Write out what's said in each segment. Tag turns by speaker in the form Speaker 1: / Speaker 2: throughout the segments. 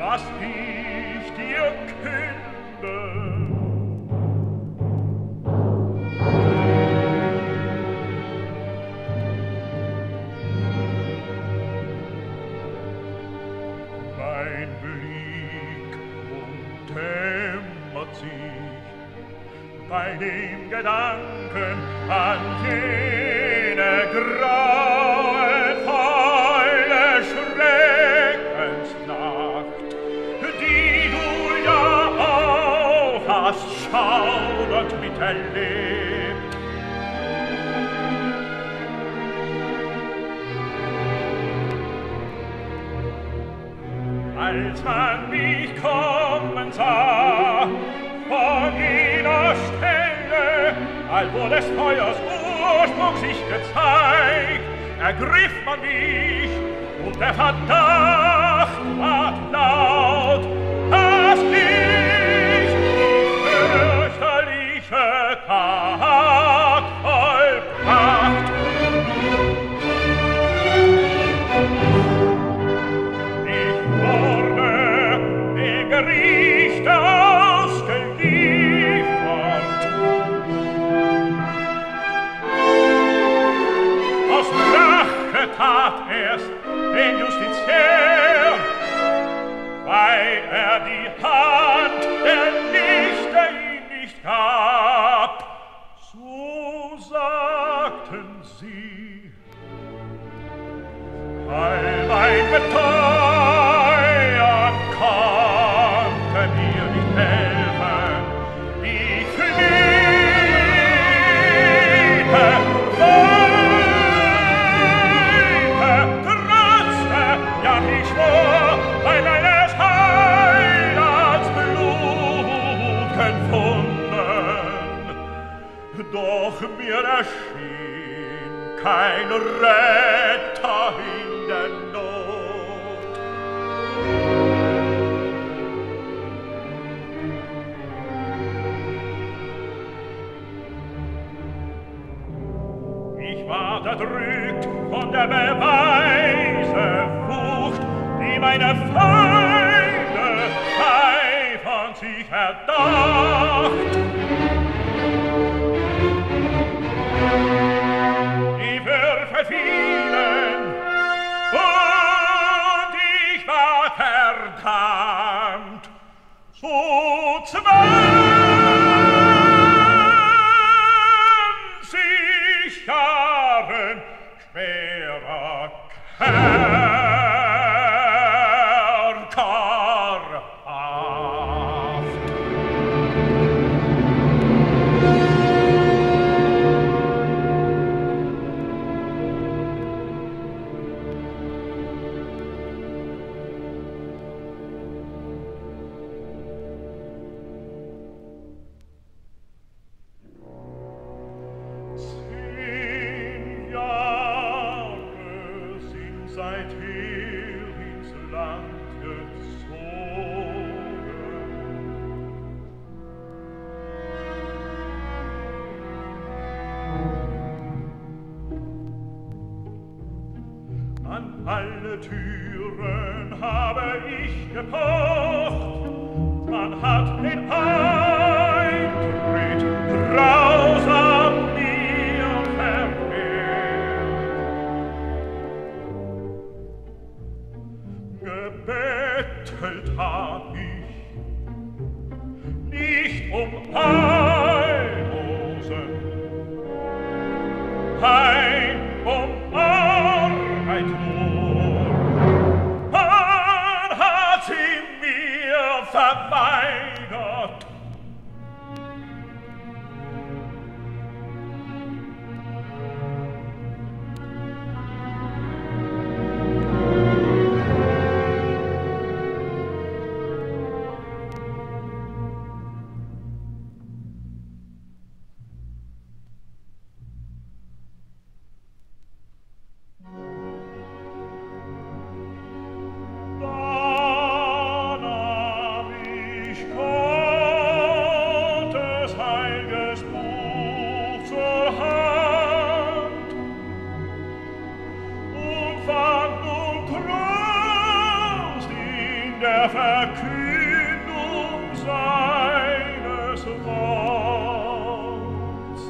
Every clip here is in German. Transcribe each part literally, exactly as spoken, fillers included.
Speaker 1: was ich dir künde. Mein Blick umdämmert sich bei dem Gedanken an jene grauenvolle Schreckensnacht, die du ja auch hast schaudernd miterlebt. Als man mich kommen sah, von jener Stelle, allwo des Feuers Ursprung sich gezeigt, ergriff man mich, und der Verdacht ward laut, dass ich die fürchterliche Tat vollbracht. Ich wurde dem Gericht ausgeliefert. Aus Rache tat er's den Justiziär, weil er die Hand der Nichte ihm nicht gab. So sagten sie, weil mein Beteuern konnte mir nicht helfen. Ich flehte, weinte, trotzte, ja ich schwor, bei meines Heilands Blut gefunden. Doch mir erschien kein Retter in der Not. Ich war erdrückt von der Beweisewucht, die meine Feinde eifern sich erdacht. Die Würfe fielen, und ich war verdammt zu zwanzig Jahren schwerer Kerkerhaft. Zehn Jahre sind seither ins Land gezogen. An alle Türen habe ich gepocht, man hat den Eintritt grausam mir verwehrt. Gebettelt hab ich, nicht um Almosen, kein um Arbeit nur. Man hat sie mir verweigert. Da nahm ich der Verkündung seines Worts.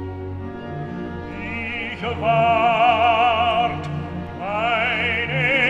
Speaker 1: Ich ward ein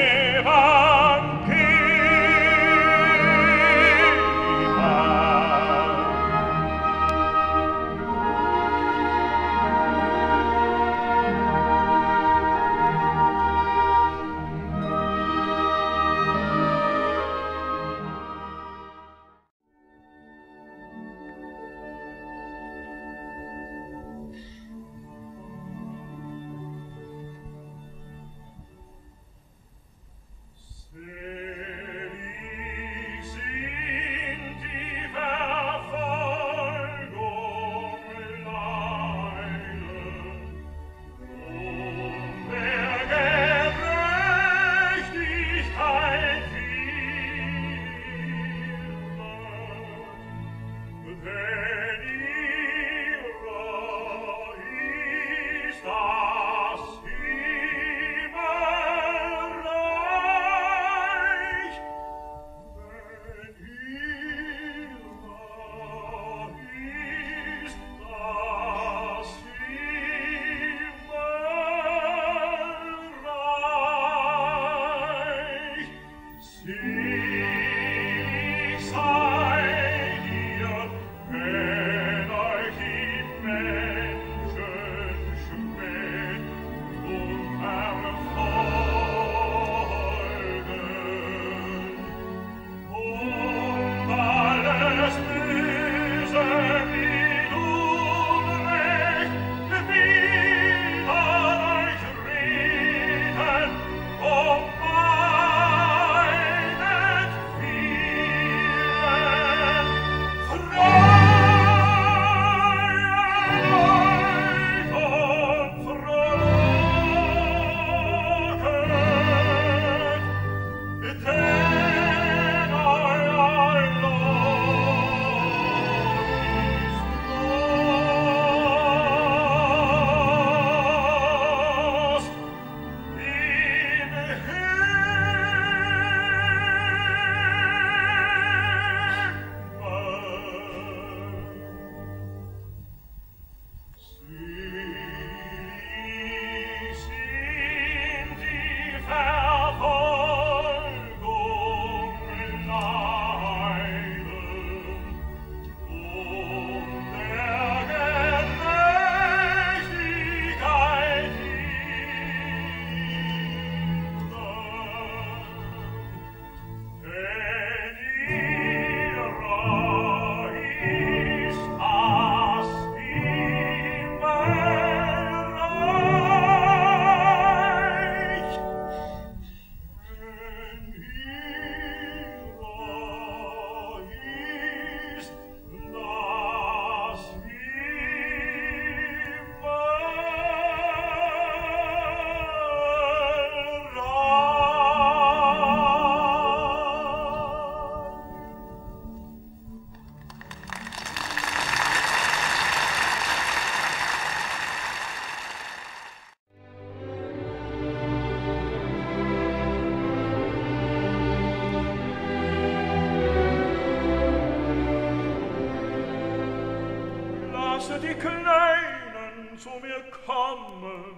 Speaker 1: zu mir kommen.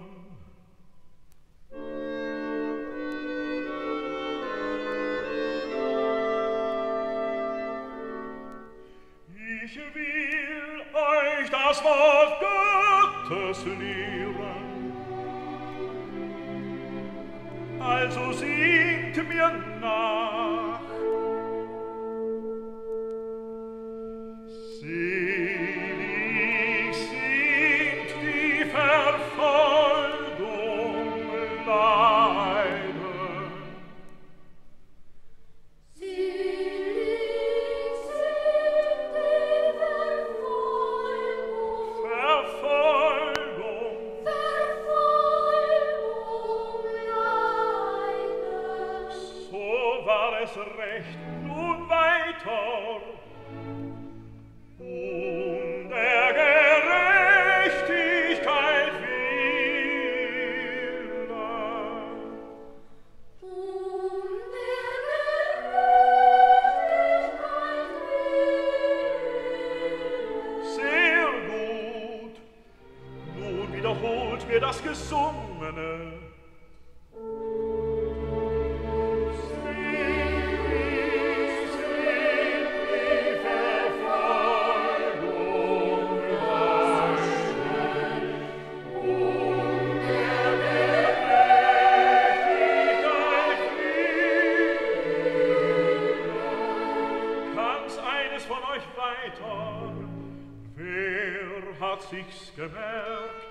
Speaker 1: Ich will euch das Wort Gottes lehren, also singt mir nach. Selig sind die Verfolgung leiden.
Speaker 2: Selig sind die Verfolgung.
Speaker 1: Verfolgung.
Speaker 2: Verfolgung leiden.
Speaker 1: So war es recht, nun weiter. Um der Gerechtigkeit willen.
Speaker 2: Um der Gerechtigkeit
Speaker 1: Besungene. Sich's gemerkt,